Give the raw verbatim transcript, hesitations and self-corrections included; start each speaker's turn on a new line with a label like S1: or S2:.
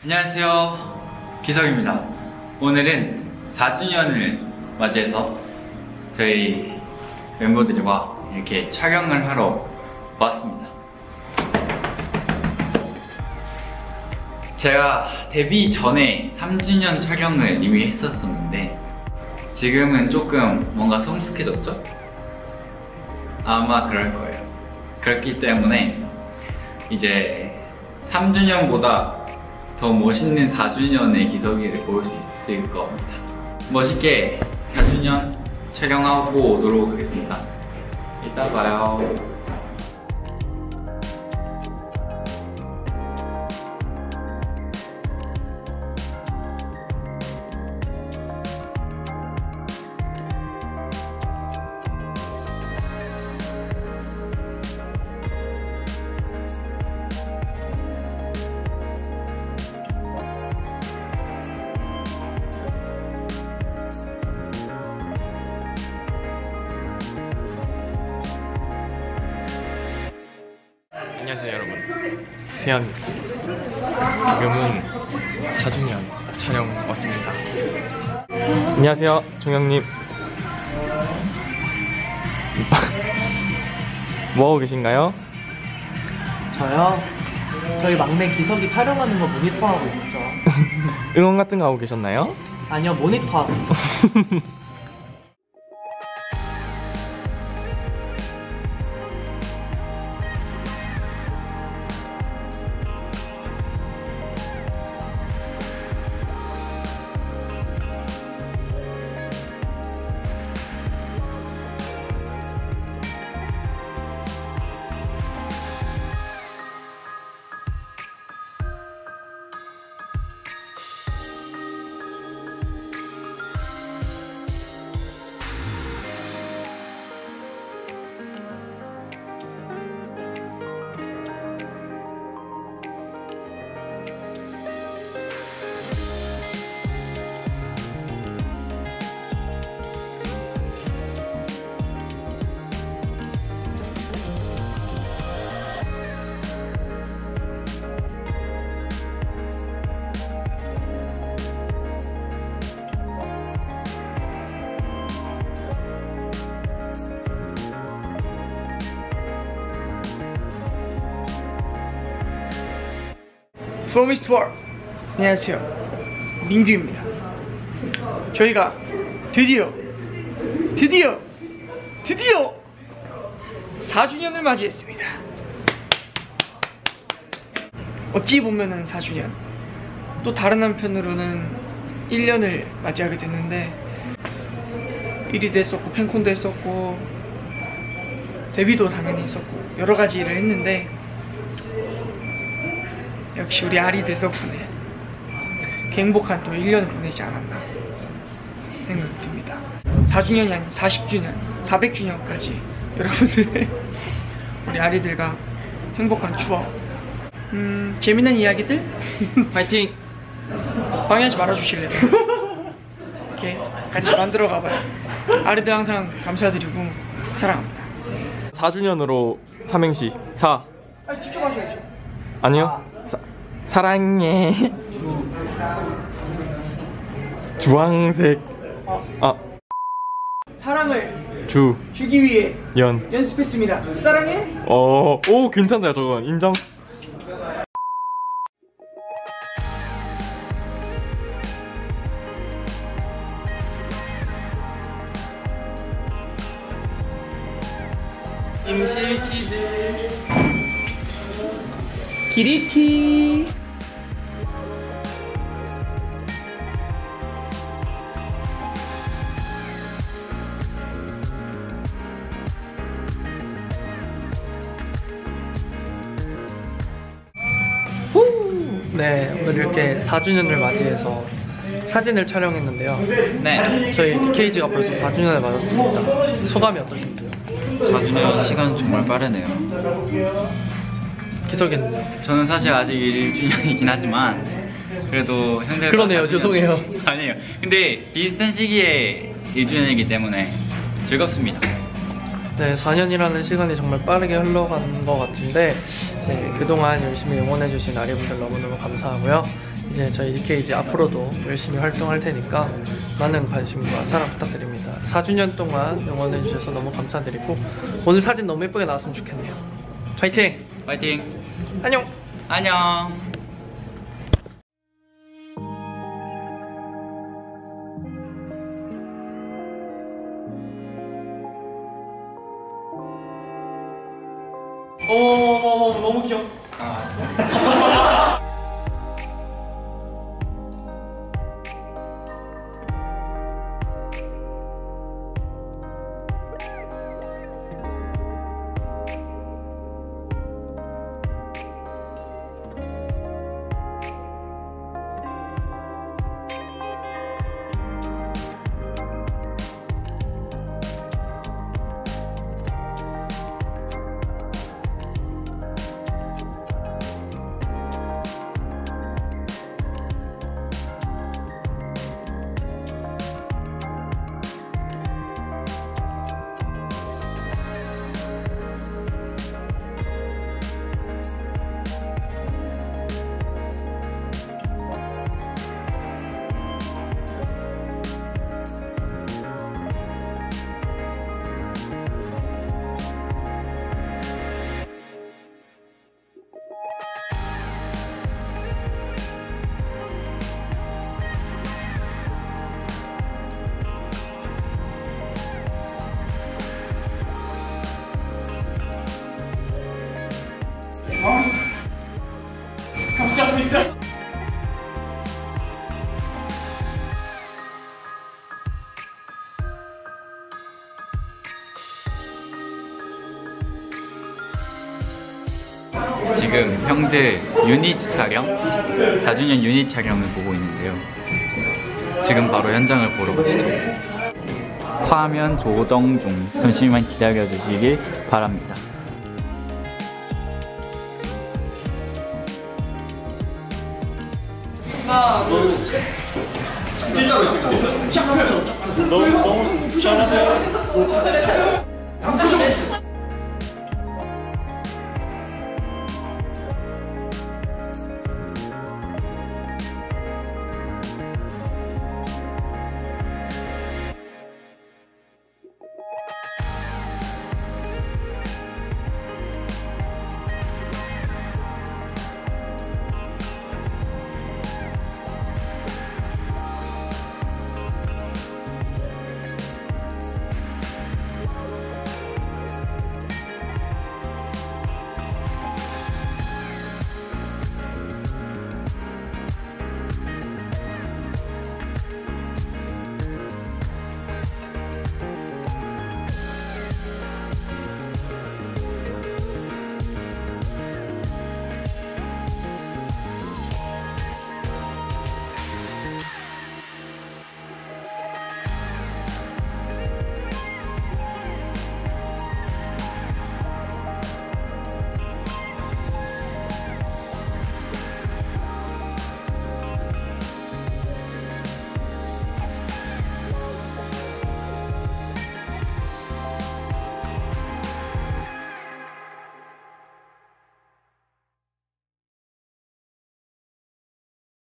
S1: 안녕하세요, 기석입니다. 오늘은 사 주년을 맞이해서 저희 멤버들과 이렇게 촬영을 하러 왔습니다. 제가 데뷔 전에 삼 주년 촬영을 이미 했었었는데 지금은 조금 뭔가 성숙해졌죠? 아마 그럴 거예요. 그렇기 때문에 이제 삼 주년보다 더 멋있는 사 주년의 기석이를 볼 수 있을 겁니다. 멋있게 사 주년 촬영하고 오도록 하겠습니다. 이따 봐요.
S2: 안녕하세요 여러분, 세영입니다. 지금은 사 주년 촬영 왔습니다. 안녕하세요 종영님. 뭐하고 계신가요?
S3: 저요? 저희 막내 기석이 촬영하는 거 모니터하고 있죠.
S2: 응원 같은 거 하고 계셨나요?
S3: 아니요, 모니터하고 있어요.
S4: 프로미스 투어, 안녕하세요, 민규입니다. 저희가 드디어 드디어 드디어 사 주년을 맞이했습니다. 어찌 보면은 사 주년, 또 다른 한편으로는 일 년을 맞이하게 됐는데 일위도 했었고 팬콘도 했었고 데뷔도 당연히 했었고 여러 가지 일을 했는데 역시 우리 아리들 덕분에 행복한 또 일 년을 보내지 않았나 생각이 듭니다. 사 주년이 아닌 사십 주년, 사백 주년까지 여러분들 우리 아리들과 행복한 추억, 음, 재미난 이야기들
S2: 파이팅!
S4: 방해하지 말아주실래요? 이렇게 같이 만들어 가봐요. 아리들 항상 감사드리고 사랑합니다.
S2: 사 주년으로 삼행시. 사.
S4: 아니 직접 하셔야죠.
S2: 아니요. 사, 사랑해. 주황색. 아.
S4: 사랑을
S2: 주.
S4: 주기 위해
S2: 연.
S4: 연습했습니다. 사랑해.
S2: 어. 오 괜찮다 저건 인정.
S3: 임실 치즈
S4: 기리티.
S3: 네, 오늘 이렇게 사 주년을 맞이해서 사진을 촬영했는데요.
S1: 네,
S3: 저희 디케이지가 벌써 사 주년을 맞았습니다. 소감이 어떠신지요?
S1: 사 주년 시간 정말 빠르네요.
S3: 기석이는요?
S1: 저는 사실 아직 일 주년이긴 하지만 그래도 형들
S3: 그러네요, 죄송해요.
S1: 아니에요. 근데 비슷한 시기에 일 주년이기 때문에 즐겁습니다.
S3: 네, 사 년이라는 시간이 정말 빠르게 흘러간 것 같은데 네, 그동안 열심히 응원해주신 아리분들 너무너무 감사하고요. 이제 저희 이케이 이제 앞으로도 열심히 활동할 테니까 많은 관심과 사랑 부탁드립니다. 사 주년 동안 응원해 주셔서 너무 감사드리고 오늘 사진 너무 예쁘게 나왔으면 좋겠네요. 파이팅!
S1: 파이팅!
S3: 안녕!
S1: 안녕!
S2: 오 너무 귀엽. 감사합니다.
S1: 지금 형들 유닛 촬영, 사 주년 유닛 촬영을 보고 있는데요. 지금 바로 현장을 보러 가시죠. 화면 조정 중. 잠시만 기다려 주시길 바랍니다.
S5: 일자로 있을까? 너무 너무 잘하세요.